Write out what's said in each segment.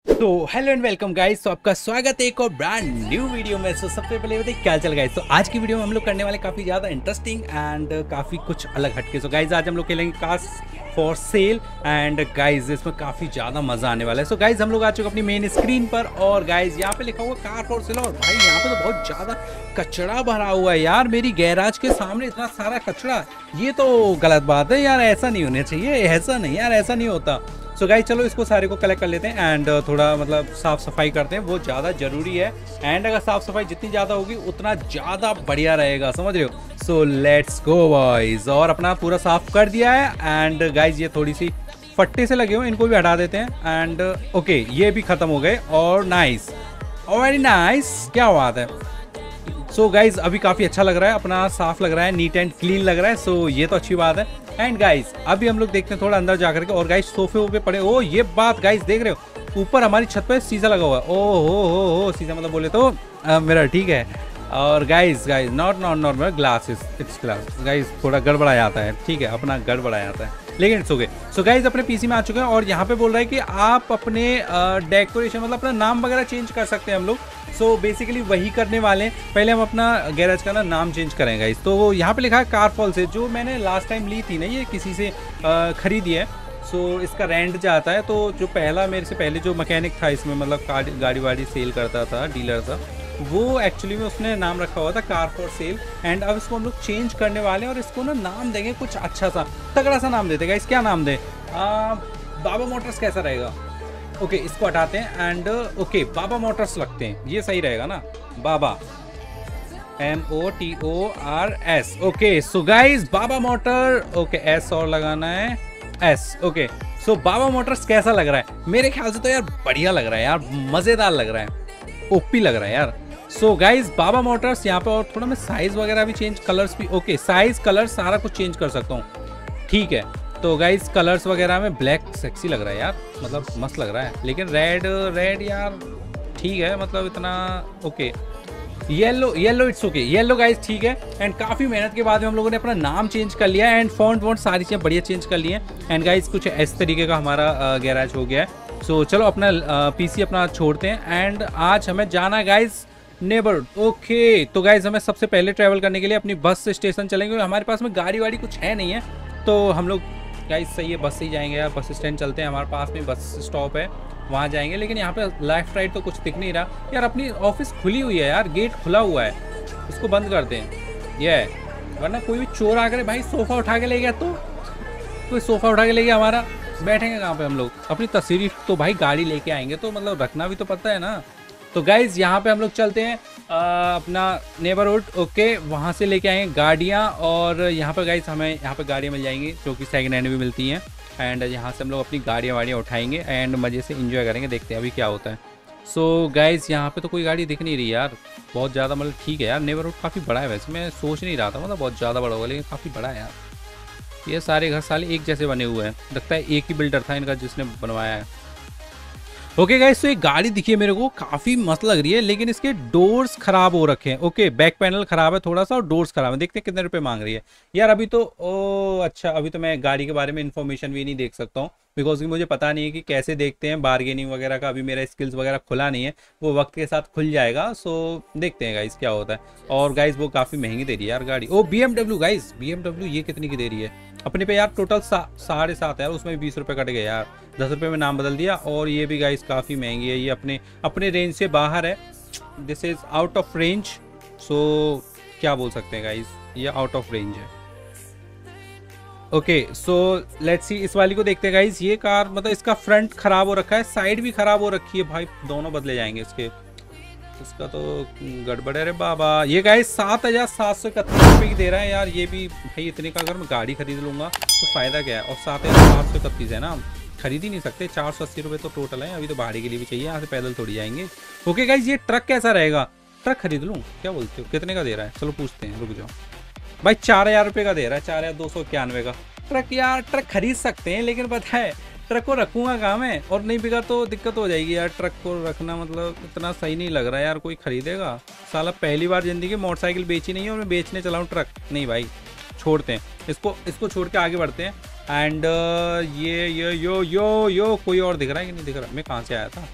तो hello and welcome guys. तो आपका स्वागत है एक और ब्रांड न्यू वीडियो में। सबसे पहले बताइए क्या चल गाइस। तो आज की वीडियो में हम लोग करने वाले काफ़ी ज़्यादा इंटरेस्टिंग एंड काफ़ी कुछ अलग हटके। सो गाइस आज हम लोग खेलेंगे cars for sale and guys इसमें काफ़ी ज़्यादा मज़ा आने वाला है। सो गाइस हम लोग आ चुके अपनी मेन स्क्रीन पर और गाइस यहाँ पे लिखा हुआ कार फॉर सेल। और भाई यहाँ पे तो बहुत ज़्यादा कचरा भरा हुआ है यार। मेरी गैराज के सामने इतना सारा कचरा, ये तो गलत बात है यार। ऐसा नहीं होना चाहिए, ऐसा नहीं यार, ऐसा नहीं होता। सो गाइस चलो इसको सारे को कलेक्ट कर लेते हैं एंड थोड़ा मतलब साफ़ सफाई करते हैं, वो ज़्यादा ज़रूरी है। एंड अगर साफ़ सफाई जितनी ज़्यादा होगी उतना ज़्यादा बढ़िया रहेगा, समझ रहे हो। So let's go boys. और अपना पूरा साफ़ कर दिया है एंड गाइस ये थोड़ी सी फट्टे से लगे हुए, इनको भी हटा देते हैं एंड ओके ये भी ख़त्म हो गए। और नाइस और वेरी नाइस, क्या बात है। सो गाइज अभी काफ़ी अच्छा लग रहा है, अपना साफ लग रहा है, नीट एंड क्लीन लग रहा है। सो ये तो अच्छी बात है। एंड गाइज अभी हम लोग देखते हैं थोड़ा अंदर जाकर के। और गाइज सोफे वोफे पड़े, ओ ये बात गाइज देख रहे हो, ऊपर हमारी छत पे शीशा लगा हुआ है। ओ हो शीशा मतलब बोले तो मेरा, ठीक है। और guys not normal glasses, it's glass. Guys थोड़ा गड़बड़ा जाता है, ठीक है, अपना गड़बड़ा जाता है, लेकिन इट्स ओके। सो गाइज अपने पीसी में आ चुके हैं और यहाँ पे बोल रहा है कि आप अपने डेकोरेशन मतलब अपना नाम वगैरह चेंज कर सकते हैं हम लोग। सो बेसिकली वही करने वाले हैं। पहले हम अपना गैराज का नाम चेंज करेंगे गाइज। तो यहाँ पे लिखा है कार फॉल से, जो मैंने लास्ट टाइम ली थी ना, ये किसी से खरीदी है। सो इसका रेंट जाता है। तो जो पहला मेरे से पहले जो मैकेनिक था इसमें, मतलब गाड़ी वाड़ी सेल करता था, डीलर था, वो एक्चुअली में उसने नाम रखा हुआ था कार फॉर सेल। एंड अब इसको हम लोग चेंज करने वाले हैं और इसको ना नाम देंगे कुछ अच्छा सा, तगड़ा सा नाम देते गाइस। क्या नाम दे, बाबा मोटर्स कैसा रहेगा। ओके इसको हटाते हैं एंड ओके बाबा मोटर्स लगते हैं, ये सही रहेगा ना, Baba MOTORS। Okay so guys Baba motor, okay S और लगाना है S. Okay so Baba motors कैसा लग रहा है, मेरे ख्याल से तो यार बढ़िया लग रहा है यार, मज़ेदार लग रहा है, ओपी लग रहा है यार। सो गाइज बाबा मोटर्स यहाँ पे। और थोड़ा मैं साइज़ वगैरह भी चेंज, कलर्स भी, ओके साइज़ कलर सारा कुछ चेंज कर सकता हूँ, ठीक है। तो गाइज कलर्स वगैरह में ब्लैक सेक्सी लग रहा है यार, मतलब मस्त लग रहा है। लेकिन रेड यार ठीक है, मतलब इतना okay. Yellow it's okay, yellow guys ठीक है। एंड काफ़ी मेहनत के बाद में हम लोगों ने अपना नाम चेंज कर लिया एंड फॉन्ट सारी चीज़ें बढ़िया चेंज कर ली हैं। एंड गाइज कुछ इस तरीके का हमारा गैराज हो गया है। सो चलो अपना पीसी अपना छोड़ते हैं एंड आज हमें जाना है गाइज नेबरहुड। ओके तो गाइज हमें सबसे पहले ट्रैवल करने के लिए अपनी बस स्टेशन चलेंगे। हमारे पास में गाड़ी वाड़ी कुछ है नहीं है, तो हम लोग गाइज सही है बस से ही जाएंगे यार। बस स्टैंड चलते हैं, हमारे पास में बस स्टॉप है, वहाँ जाएंगे। लेकिन यहाँ पे लेफ्ट राइट तो कुछ दिख नहीं रहा यार। अपनी ऑफिस खुली हुई है यार, गेट खुला हुआ है, इसको बंद करते हैं ये, वरना कोई भी चोर आकर भाई सोफ़ा उठा के ले गया तो, कोई सोफ़ा उठा के ले गया हमारा, बैठेंगे कहाँ पे हम लोग। अपनी तस्वीर तो भाई गाड़ी लेके आएंगे तो मतलब रखना भी तो पता है ना। तो गाइज यहाँ पे हम लोग चलते हैं अपना नेबरहुड। ओके वहाँ से लेके आएंगे गाड़ियाँ और यहाँ पर गाइज हमें यहाँ पे गाड़ियाँ मिल जाएंगी जो कि सेकंड हैंड भी मिलती हैं। एंड यहाँ से हम लोग अपनी गाड़ियाँ वाड़ियाँ उठाएंगे एंड मज़े से इंजॉय करेंगे, देखते हैं अभी क्या होता है। सो गाइज यहाँ पे तो कोई गाड़ी दिख नहीं रही यार, बहुत ज़्यादा मतलब ठीक है यार। नेबरहुड काफ़ी बड़ा है वैसे, मैं सोच नहीं रहा था मतलब बहुत ज़्यादा बड़ा होगा, लेकिन काफ़ी बड़ा है यार। ये सारे घर साले एक जैसे बने हुए हैं, लगता है एक ही बिल्डर था इनका जिसने बनवाया है। ओके गाइस तो एक गाड़ी दिखी है मेरे को, काफ़ी मस्त लग रही है, लेकिन इसके डोर्स खराब हो रखे हैं। ओके बैक पैनल खराब है थोड़ा सा और डोर्स खराब है। देखते हैं कितने रुपए मांग रही है यार अभी तो। ओ अच्छा अभी तो मैं गाड़ी के बारे में इन्फॉर्मेशन भी नहीं देख सकता हूँ, बिकॉज कि मुझे पता नहीं है कि कैसे देखते हैं बार्गेनिंग वगैरह का। अभी मेरा स्किल्स वगैरह खुला नहीं है, वो वक्त के साथ खुल जाएगा। सो देखते हैं गाइस क्या होता है। और गाइस वो काफ़ी महंगी दे रही है यार गाड़ी। ओ BMW गाइस, BMW ये कितनी की दे रही है अपने पे यार, टोटल 7.5 यार, उसमें 20 रुपये कट गए यार, 10 रुपये में नाम बदल दिया। और ये भी गाइस काफ़ी महंगी है, ये अपने रेंज से बाहर है, this is out of range. So क्या बोल सकते हैं गाइस, ये आउट ऑफ रेंज है। ओके सो लेट्स सी इस वाली को देखते हैं गाइस। ये कार मतलब इसका फ्रंट खराब हो रखा है, साइड भी खराब हो रखी है भाई, दोनों बदले जाएंगे इसके। इसका तो गड़बड़ है रे बाबा। ये गाइस 7,731 रुपये की दे रहा है यार, ये भी भाई इतने का अगर मैं गाड़ी खरीद लूँगा तो फ़ायदा क्या है। और 7,731 है ना, खरीद ही नहीं सकते। 480 रुपये तो टोटल है, अभी तो भाड़े के लिए भी चाहिए, यहाँ से पैदल थोड़ी जाएंगे। ओके गाइस ये ट्रक कैसा रहेगा, ट्रक खरीद लूँ क्या बोलते हो, कितने का दे रहा है, चलो पूछते हैं, रुक जाओ भाई। 4,000 रुपये का दे रहा है, 4,291 का ट्रक। यार ट्रक खरीद सकते हैं, लेकिन पता है ट्रक को रखूँगा कहाँ मैं, और नहीं बिका तो दिक्कत हो जाएगी यार। ट्रक को रखना मतलब इतना सही नहीं लग रहा यार, कोई खरीदेगा साला। पहली बार ज़िंदगी मोटरसाइकिल बेची नहीं है और मैं बेचने चला हूँ ट्रक, नहीं भाई छोड़ते हैं इसको छोड़ के आगे बढ़ते हैं। एंड ये यो कोई और दिख रहा है कि नहीं दिख रहा, मैं कहाँ से आया था।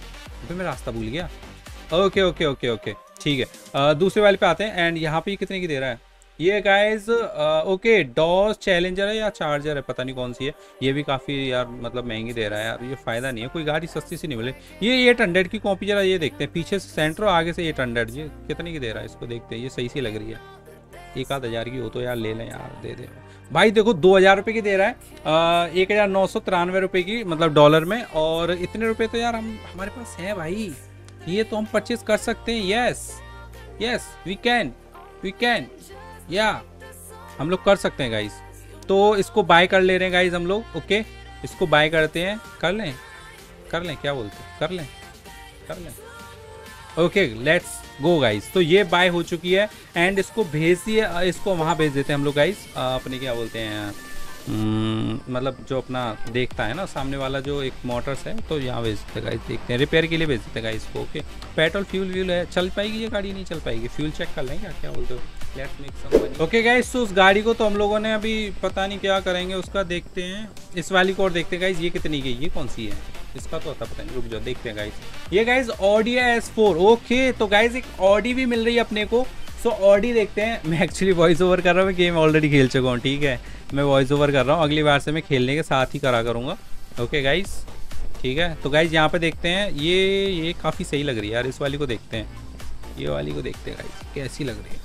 अबे मैं रास्ता भूल गया। ओके ओके ओके ओके ठीक है। दूसरे वाले पे आते हैं एंड यहाँ पे ये कितने की दे रहा है ये गाइज? ओके डॉस चैलेंजर है या चार्जर है, पता नहीं कौन सी है। ये भी काफ़ी यार मतलब महंगी दे रहा है यार, ये फ़ायदा नहीं है, कोई गाड़ी सस्ती सी नहीं मिले। ये 800 की कॉपी जरा ये देखते हैं, पीछे से सेंट्रो आगे से 800, ये कितने की दे रहा है इसको देखते हैं। ये सही सी लग रही है, 1,000 की हो तो यार ले लें यार, दे दे भाई। देखो 2,000 रुपये की दे रहा है, 1,993 रुपये की मतलब डॉलर में। और इतने रुपये तो यार हमारे पास है भाई, ये तो हम परचेज कर सकते हैं। यस यस वी कैन या हम लोग कर सकते हैं गाइस। तो इसको बाय कर ले रहे हैं गाइस हम लोग। ओके इसको बाय करते हैं, कर लें क्या बोलते हैं, कर लें। Okay let's go guys. तो ये बाय हो चुकी है एंड इसको भेज दिए, इसको वहाँ भेज देते हैं हम लोग गाइस, अपने क्या बोलते हैं मतलब जो अपना देखता है ना सामने वाला जो एक मोटर्स है, तो यहाँ भेज देते गाइस, देखते हैं रिपेयर के लिए भेज देते गाइस इसको। ओके पेट्रोल फ्यूल है, चल पाएगी ये गाड़ी? नहीं चल पाएगी, फ्यूल चेक कर लेंगे क्या बोलते हो। Let's make some money. Okay guys तो उस गाड़ी को तो हम लोगों ने अभी पता नहीं क्या करेंगे उसका, देखते हैं इस वाली को और देखते हैं गाइस ये कितनी की, ये कौन सी है, इसका तो आता पता नहीं, रुक जाओ देखते हैं गाइस। ये गाइस ऑडी S4। ओके तो गाइस एक ऑडी भी मिल रही है अपने को। सो ऑडी देखते हैं। मैं एक्चुअली वॉइस ओवर कर रहा हूँ, मैं गेम ऑलरेडी खेल चुका हूँ, ठीक है मैं वॉइस ओवर कर रहा हूँ, अगली बार से मैं खेलने के साथ ही करा करूँगा। ओके गाइस ठीक है। तो गाइस यहाँ पे देखते हैं, ये काफ़ी सही लग रही है यार, इस वाली को देखते हैं, ये वाली को देखते हैं गाइस कैसी लग रही है।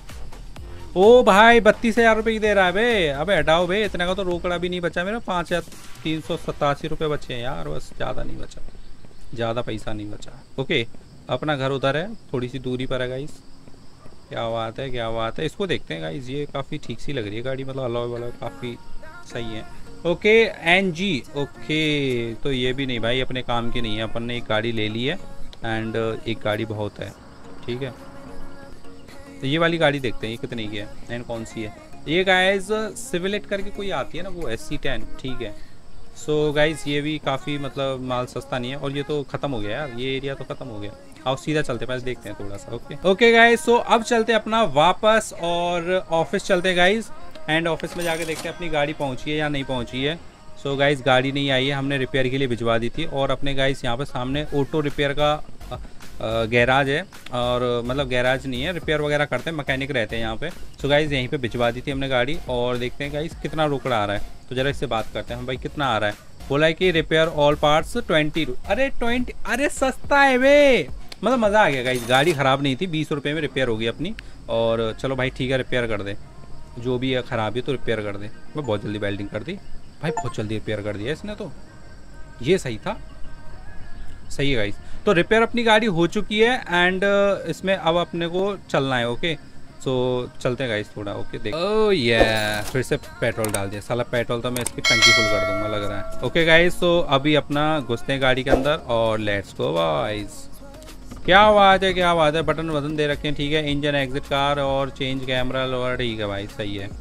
ओ भाई 32,000 रुपये की दे रहा है बे, अबे हटाओ बे, इतने का तो रोकड़ा भी नहीं बचा मेरा, 5,387 रुपये बचे हैं यार, बस ज़्यादा नहीं बचा, ज़्यादा पैसा नहीं बचा। ओके अपना घर उधर है, थोड़ी सी दूरी पर है गाइस। क्या बात है, इसको देखते हैं गाइस, ये काफ़ी ठीक सी लग रही है गाड़ी, मतलब अलॉय वॉलॉय काफ़ी सही है। Okay NG। ओके तो ये भी नहीं भाई अपने काम की नहीं है, अपन ने एक गाड़ी ले ली है एंड एक गाड़ी बहुत है, ठीक है। तो ये वाली गाड़ी देखते हैं ये कितने की है एंड कौन सी है। ये गाइस सिविलेट करके कोई आती है ना, वो SC10, ठीक है। सो गाइस ये भी काफ़ी मतलब माल सस्ता नहीं है। और ये तो ख़त्म हो गया यार, ये एरिया तो ख़त्म हो गया। आओ सीधा चलते पास देखते हैं थोड़ा सा। ओके गाइस सो अब चलते हैं अपना वापस और ऑफिस चलते हैं गाइस एंड ऑफिस में जाके देखते हैं अपनी गाड़ी पहुंची है या नहीं पहुंची है। सो गाइस गाड़ी नहीं आई है, हमने रिपेयर के लिए भिजवा दी थी। और अपने गाइस यहाँ पे सामने ऑटो रिपेयर का गैराज है, और मतलब गैराज नहीं है, रिपेयर वगैरह करते हैं, मैकेनिक रहते हैं यहाँ पे। सो गाइस यहीं पे भिजवा दी थी हमने गाड़ी। और देखते हैं गाइस कितना रोकड़ा आ रहा है, तो जरा इससे बात करते हैं। भाई कितना आ रहा है? बोला है कि रिपेयर ऑल पार्ट्स 20। अरे 20, अरे सस्ता है वे, मतलब मज़ा आ गया गाइस। गाड़ी ख़राब नहीं थी, 20 रुपये में रिपेयर होगी अपनी। और चलो भाई ठीक है रिपेयर कर दे, जो भी है ख़राब है तो रिपेयर कर दे। मैं बहुत जल्दी वेल्डिंग कर दी भाई, बहुत जल्दी रिपेयर कर दिया इसने, तो ये सही था, सही है गाइस। तो रिपेयर अपनी गाड़ी हो चुकी है एंड इसमें अब अपने को चलना है। ओके सो चलते हैं गाइस थोड़ा। ओके देख, ओह ये फिर से पेट्रोल डाल दिया साला, पेट्रोल तो मैं इसकी टंकी फुल कर दूंगा लग रहा है। ओके गाइस तो अभी अपना घुसते हैं गाड़ी के अंदर और लेट्स गो गाइस। क्या बात है, बटन दे रखे हैं, ठीक है। इंजन एग्जिट कार और चेंज कैमरा और ठीक है भाई, सही है।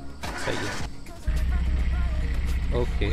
ओके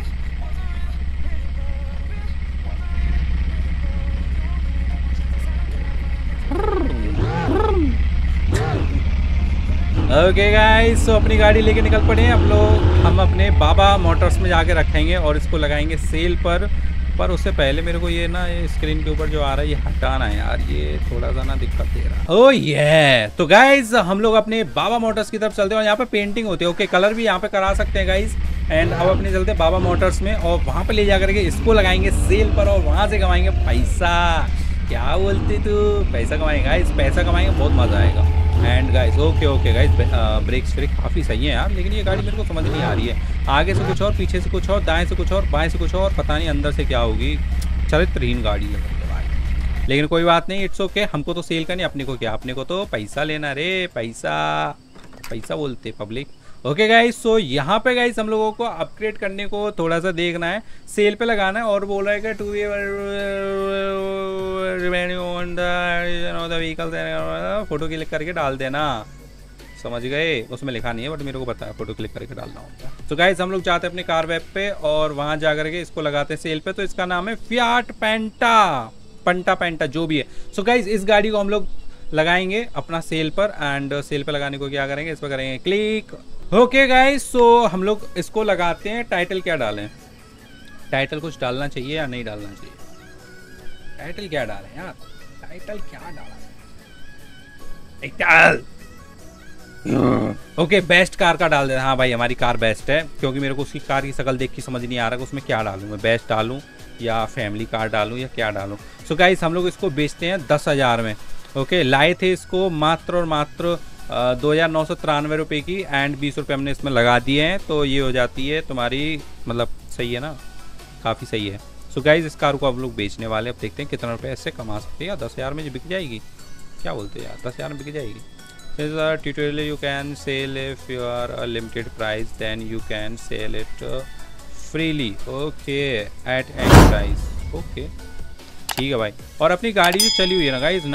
ओके गाइस तो अपनी गाड़ी लेके निकल पड़े हैं अब लोग। हम अपने बाबा मोटर्स में जाके रखेंगे और इसको लगाएंगे सेल पर उससे पहले मेरे को ये ना ये स्क्रीन के ऊपर जो आ रहा है ये हटाना है यार, ये थोड़ा सा ना दिक्कत दे रहा है। ओह ये तो गाइस हम लोग अपने बाबा मोटर्स की तरफ चलते हैं और यहाँ पे पेंटिंग होती है। ओके कलर भी यहाँ पे करा सकते हैं गाइस। एंड अब अपने चलते हैं बाबा मोटर्स में और वहाँ पे ले जा करके इसको लगाएंगे सेल पर और वहाँ से कमाएंगे पैसा। क्या बोलते तू, पैसा कमाएंगे गाइस, पैसा कमाएंगे, बहुत मजा आएगा। And guys okay guys brakes काफ़ी सही है यार, लेकिन ये गाड़ी मेरे को समझ नहीं आ रही है, आगे से कुछ और, पीछे से कुछ और, दाएं से कुछ और, बाएं से कुछ और, पता नहीं अंदर से क्या होगी। चरित्रहीन गाड़ी लग रही है भाई, लेकिन कोई बात नहीं, इट्स ओके। हमको तो सेल का नहीं, अपने को क्या, अपने को तो पैसा लेना रे, पैसा बोलते पब्लिक। ओके गाइस सो यहाँ पे गाइस हम लोगों को अपग्रेड करने को थोड़ा सा देखना है, सेल पे लगाना है। और बोल रहा है कि टू व्हीकल फोटो क्लिक करके डाल देना, समझ गए। उसमें लिखा नहीं है बट मेरे को पता है फोटो क्लिक करके डालना होगा। तो गाइस हम लोग जाते हैं अपने कार वेब पे और वहाँ जा करके इसको लगाते हैं सेल पे। तो इसका नाम है फियाट पेंटा जो भी है। सो गाइस इस गाड़ी को हम लोग लगाएंगे अपना सेल पर एंड सेल पे लगाने को क्या करेंगे, इस पर करेंगे क्लिक। ओके गाइस सो हम लोग इसको लगाते हैं। टाइटल क्या डालें, टाइटल कुछ डालना चाहिए या नहीं डालना चाहिए? टाइटल क्या डालें यार, टाइटल क्या डाला टाइटल। ओके बेस्ट कार का डाल दे। हाँ भाई हमारी कार बेस्ट है, क्योंकि मेरे को उसकी कार की शक्ल देख के समझ नहीं आ रहा कि उसमें क्या डालूं मैं, बेस्ट डालूं या फैमिली कार डालूं या क्या डालूं। सो गाइस हम लोग इसको बेचते हैं 10,000 में। ओके लाए थे इसको मात्र और मात्र 2,993 रुपये की, एंड 20 रुपये हमने इसमें लगा दिए हैं, तो ये हो जाती है तुम्हारी, मतलब सही है ना, काफ़ी सही है। सो गाइस इस कार को आप लोग बेचने वाले, अब देखते हैं कितना रुपये इससे कमा सकते हैं। या 10,000 में बिक जाएगी, क्या बोलते हैं यार, 10,000 में बिक जाएगी। This is a tutorial you can sell if you are a limited price, then you can sell it freely, okay, at any price, okay, ठीक है भाई। और अपनी गाड़ी जो चली हुई है ना गाइस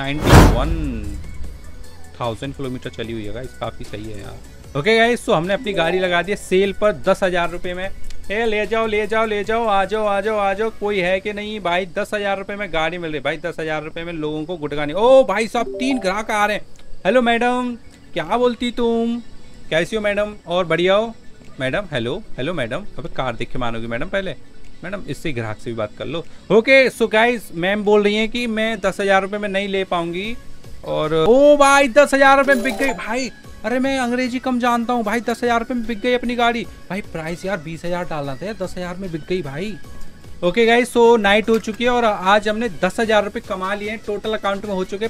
91,000 किलोमीटर चली हुई है गाइस, काफ़ी सही है यार। ओके गाइस तो हमने अपनी गाड़ी लगा दी है सेल पर 10,000 रुपये में। ए ले जाओ ले जाओ ले जाओ, आ जाओ आ जाओ आ जाओ, कोई है कि नहीं भाई। 10,000 रुपये में गाड़ी मिल रही भाई, 10,000 रुपये में लोगों को गुटका नहीं। ओ भाई साहब 3 ग्राहक आ रहे हैं। हेलो मैडम, क्या बोलती तुम, कैसी हो मैडम, और बढ़िया हो मैडम। हेलो हेलो मैडम, अबे कार देख के मानोगी मैडम, पहले मैडम इससे ग्राहक से भी बात कर लो। ओके सो गाइस मैम बोल रही हैं कि मैं 10,000 रुपये में नहीं ले पाऊंगी, और ओ भाई 10,000 रुपये में बिक गई भाई। अरे मैं अंग्रेजी कम जानता हूँ भाई, 10,000 रुपये में बिक गई अपनी गाड़ी भाई। प्राइस यार 20,000 डालना था, 10,000 में बिक गई भाई। ओके गाइस सो नाइट हो चुकी है और आज हमने 10,000 रुपये कमा लिए हैं। टोटल अकाउंट में हो चुके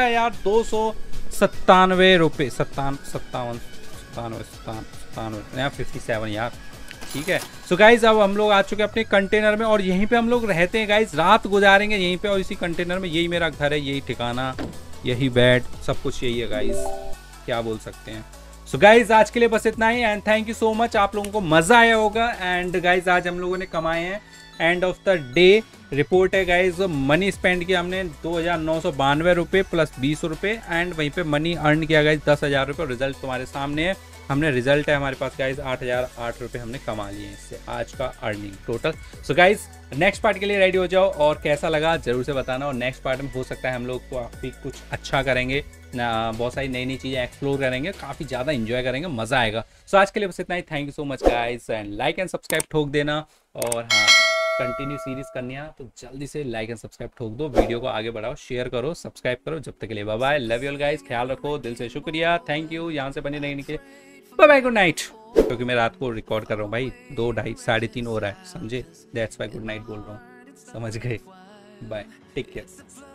15,297 रुपये, 57 यार, ठीक है। सो गाइज अब हम लोग आ चुके हैं अपने कंटेनर में, और यहीं पे हम लोग रहते हैं गाइज, रात गुजारेंगे यहीं पे, और इसी कंटेनर में, यही मेरा घर है, यही ठिकाना, यही बेड, सब कुछ यही है गाइज, क्या बोल सकते हैं। सो गाइज आज के लिए बस इतना ही, and thank you so much, आप लोगों को मजा आया होगा। एंड गाइज आज हम लोगों ने कमाए हैं, end of the day report है गाइज, मनी स्पेंड किया हमने 2,992 रुपये प्लस 20 रुपये, एंड वहीं पे मनी अर्न किया गाइज 10,000 रुपये। रिजल्ट तुम्हारे सामने है, हमने रिजल्ट है हमारे पास गाइज 8,008 रुपये हमने कमा लिए इससे आज का earning total. So guys next part के लिए रेडी हो जाओ, और कैसा लगा जरूर से बताना, और नेक्स्ट पार्ट में हो सकता है हम लोग काफ़ी कुछ अच्छा करेंगे, बहुत सारी नई नई चीज़ें एक्सप्लोर करेंगे, काफ़ी ज़्यादा इंजॉय करेंगे, मज़ा आएगा। सो आज के लिए बस इतना ही, thank you so much guys, and like and subscribe ठोक देना, और हाँ कंटिन्यू सीरीज करनी है तो जल्दी से लाइक एंड सब्सक्राइब ठोक दो, वीडियो को आगे बढ़ाओ, शेयर करो, सब्सक्राइब करो। जब तक के लिए bye bye, love you all guys, ख्याल रखो, दिल से शुक्रिया, थैंक यू यहाँ से बने रहने के लिए, बाय बाय, गुड नाइट। क्योंकि मैं रात को रिकॉर्ड कर रहा हूँ भाई, 2, 2:30, 3:30 हो रहा है, समझे, दैट्स वाई गुड नाइट बोल रहा हूँ, समझ गए, बाय, टेक केयर।